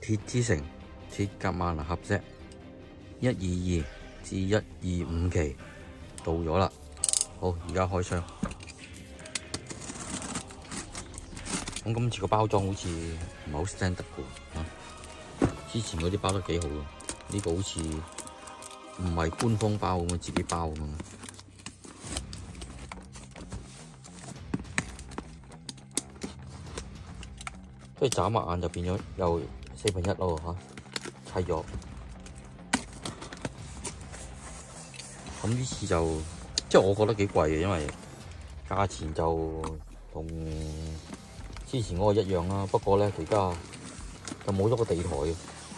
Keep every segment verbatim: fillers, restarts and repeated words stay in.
鐵之城鐵甲萬能俠 set 一二二至一二五期到咗啦。好，而家開箱。咁今次個包裝好似唔係好 standard 嘅喎，之前嗰啲包得幾好嘅，呢、呢個好似唔係官方包咁，自己包咁樣。即係眨下眼就變咗又四分一咯嚇，砌咗。咁呢次就即係我覺得幾貴嘅，因為價錢就同之前嗰個一樣啦。不過咧，而家就冇咗個地台嘅，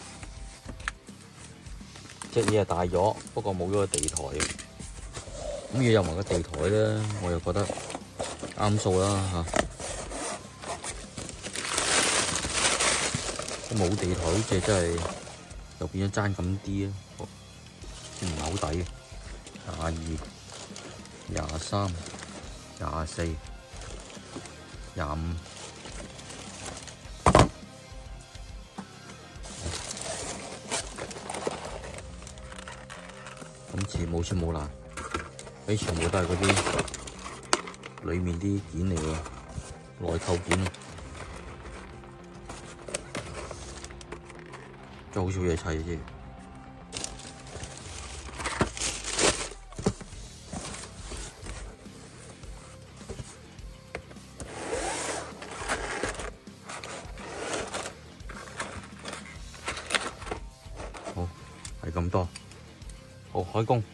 隻嘢係大咗，不過冇咗個地台嘅。咁要有埋個地台咧，我又覺得啱數啦嚇。冇地台好似真係又變咗爭咁啲啊，唔係好抵嘅。廿二、廿三、廿四、廿五，今次冇穿冇爛，啲全部都係嗰啲裡面啲件嚟嘅內扣件。真係好少嘢砌啫。好，係咁多。好，開工。